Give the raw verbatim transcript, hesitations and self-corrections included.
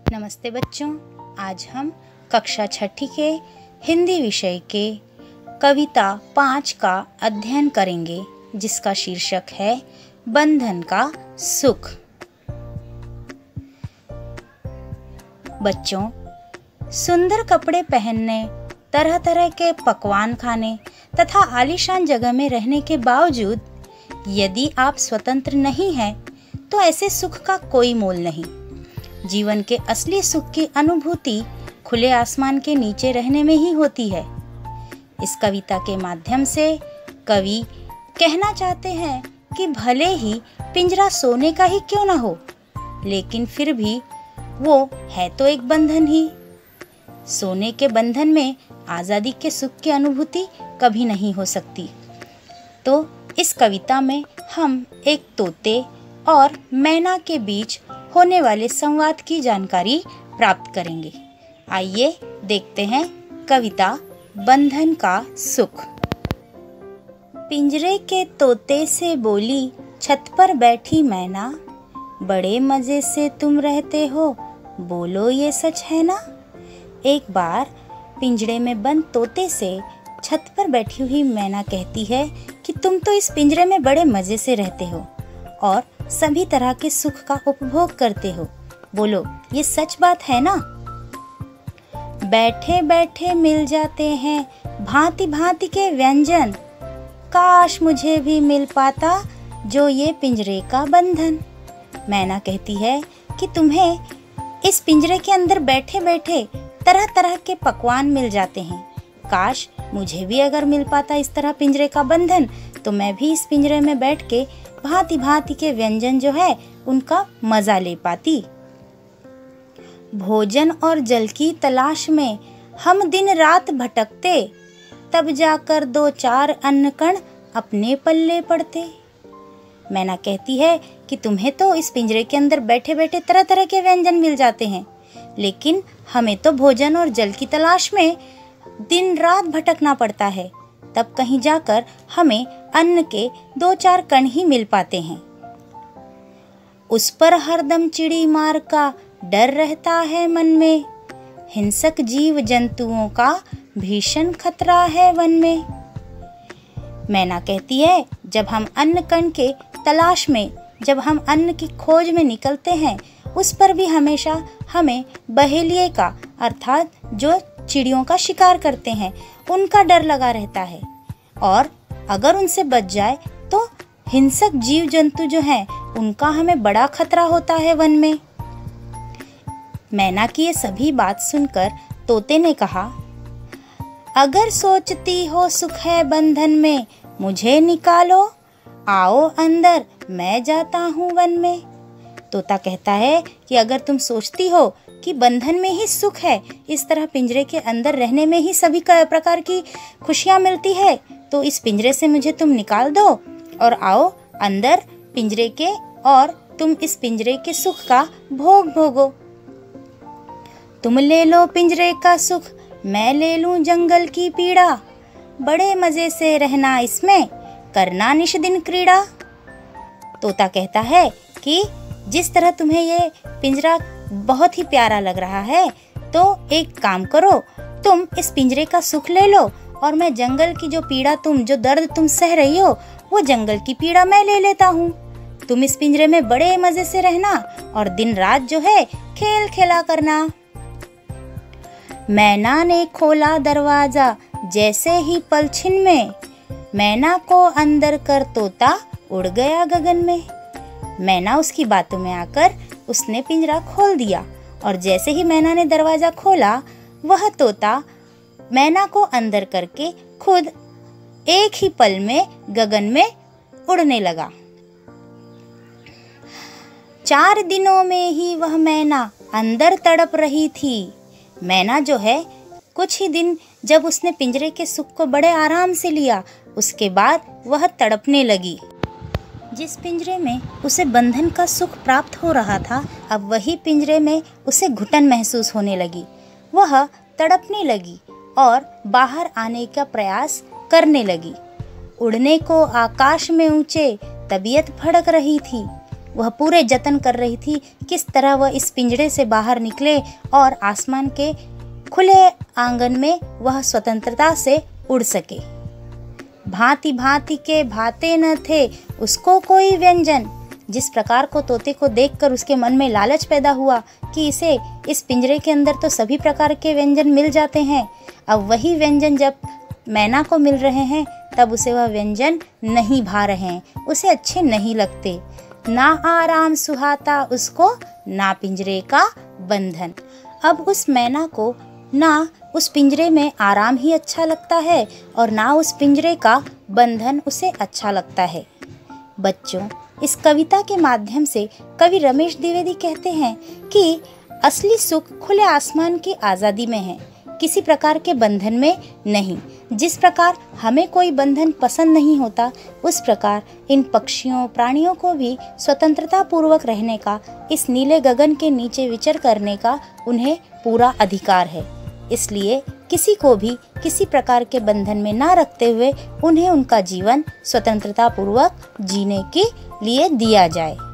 नमस्ते बच्चों, आज हम कक्षा छठी के हिंदी विषय के कविता पाँच का अध्ययन करेंगे, जिसका शीर्षक है बंधन का सुख। बच्चों, सुंदर कपड़े पहनने, तरह तरह के पकवान खाने तथा आलीशान जगह में रहने के बावजूद यदि आप स्वतंत्र नहीं हैं, तो ऐसे सुख का कोई मोल नहीं। जीवन के असली सुख की अनुभूति खुले आसमान के नीचे रहने में ही होती है। इस कविता के माध्यम से कवि कहना चाहते हैं कि भले ही पिंजरा सोने का ही क्यों ना हो, लेकिन फिर भी वो है तो एक बंधन ही। सोने के बंधन में आज़ादी के सुख की अनुभूति कभी नहीं हो सकती। तो इस कविता में हम एक तोते और मैना के बीच होने वाले संवाद की जानकारी प्राप्त करेंगे। आइए देखते हैं कविता बंधन का सुख। पिंजरे के तोते से बोली छत पर बैठी मैना, बड़े मजे से तुम रहते हो, बोलो ये सच है ना। एक बार पिंजरे में बंद तोते से छत पर बैठी हुई मैना कहती है कि तुम तो इस पिंजरे में बड़े मजे से रहते हो और सभी तरह के सुख का उपभोग करते हो, बोलो ये सच बात है ना। बैठे बैठे मिल जाते हैं भांति भांति के व्यंजन, काश मुझे भी मिल पाता जो ये पिंजरे का बंधन। मैना कहती है कि तुम्हें इस पिंजरे के अंदर बैठे बैठे तरह तरह के पकवान मिल जाते हैं, काश मुझे भी अगर मिल पाता इस तरह पिंजरे का बंधन, तो मैं भी इस पिंजरे में बैठ के भांति भांति के व्यंजन जो है उनका मजा ले पाती। भोजन और जल की तलाश में हम दिन रात भटकते, तब जाकर दो चार अन्न कण अपने पल्ले पड़ते। मैना कहती है कि तुम्हें तो इस पिंजरे के अंदर बैठे बैठे तरह तरह के व्यंजन मिल जाते हैं, लेकिन हमें तो भोजन और जल की तलाश में दिन रात भटकना पड़ता है, तब कहीं जाकर हमें अन्न के दो चार कण ही मिल पाते हैं। उस पर हरदम चिड़ी मार का डर रहता है मन में, हिंसक जीव जंतुओं का भीषण खतरा है वन में। मैना कहती है जब हम अन्न कण के तलाश में, जब हम अन्न की खोज में निकलते हैं, उस पर भी हमेशा हमें बहेलिये का अर्थात जो चिड़ियों का शिकार करते हैं उनका डर लगा रहता है, और अगर उनसे बच जाए तो हिंसक जीव जंतु जो हैं उनका हमें बड़ा खतरा होता है वन में। मैना की ये सभी बात सुनकर तोते ने कहा, अगर सोचती हो सुख है बंधन में, मुझे निकालो, आओ अंदर मैं जाता हूँ वन में। तोता कहता है कि अगर तुम सोचती हो कि बंधन में ही सुख है, इस तरह पिंजरे के अंदर रहने में ही सभी प्रकार की खुशियाँ मिलती है, तो इस पिंजरे से मुझे तुम निकाल दो और आओ अंदर पिंजरे के, और तुम इस पिंजरे के सुख का भोग भोगो। तुम ले लो पिंजरे का सुख, मैं ले लूं जंगल की पीड़ा, बड़े मजे से रहना इसमें, करना निश दिन क्रीड़ा। तोता कहता है कि जिस तरह तुम्हें ये पिंजरा बहुत ही प्यारा लग रहा है, तो एक काम करो, तुम इस पिंजरे का सुख ले लो और मैं जंगल की जो पीड़ा, तुम जो दर्द तुम सह रही हो, वो जंगल की पीड़ा मैं ले लेता हूँ। तुम इस पिंजरे में बड़े मजे से रहना और दिन रात जो है खेल खेला करना। मैना ने खोला दरवाजा जैसे ही पलछिन में, मैना को अंदर कर तोता उड़ गया गगन में। मैना उसकी बातों में आकर उसने पिंजरा खोल दिया, और जैसे ही मैना ने दरवाजा खोला, वह तोता मैना को अंदर करके खुद एक ही पल में गगन में उड़ने लगा। चार दिनों में ही वह मैना अंदर तड़प रही थी। मैना जो है कुछ ही दिन जब उसने पिंजरे के सुख को बड़े आराम से लिया, उसके बाद वह तड़पने लगी। जिस पिंजरे में उसे बंधन का सुख प्राप्त हो रहा था, अब वही पिंजरे में उसे घुटन महसूस होने लगी। वह तड़पने लगी और बाहर आने का प्रयास करने लगी। उड़ने को आकाश में ऊंचे तबीयत भड़क रही थी। वह पूरे जतन कर रही थी किस तरह वह इस पिंजरे से बाहर निकले और आसमान के खुले आंगन में वह स्वतंत्रता से उड़ सके। भांति भांति के भाते न थे उसको कोई व्यंजन। जिस प्रकार को तोते को देखकर उसके मन में लालच पैदा हुआ कि इसे इस पिंजरे के अंदर तो सभी प्रकार के व्यंजन मिल जाते हैं, अब वही व्यंजन जब मैना को मिल रहे हैं तब उसे वह व्यंजन नहीं भा रहे हैं, उसे अच्छे नहीं लगते। ना आराम सुहाता उसको, ना पिंजरे का बंधन। अब उस मैना को ना उस पिंजरे में आराम ही अच्छा लगता है और ना उस पिंजरे का बंधन उसे अच्छा लगता है। बच्चों, इस कविता के माध्यम से कवि रमेश द्विवेदी कहते हैं कि असली सुख खुले आसमान की आज़ादी में है, किसी प्रकार के बंधन में नहीं। जिस प्रकार हमें कोई बंधन पसंद नहीं होता, उस प्रकार इन पक्षियों प्राणियों को भी स्वतंत्रता पूर्वक रहने का, इस नीले गगन के नीचे विचर करने का उन्हें पूरा अधिकार है। इसलिए किसी को भी किसी प्रकार के बंधन में ना रखते हुए उन्हें उनका जीवन स्वतंत्रता पूर्वक जीने के लिए दिया जाए।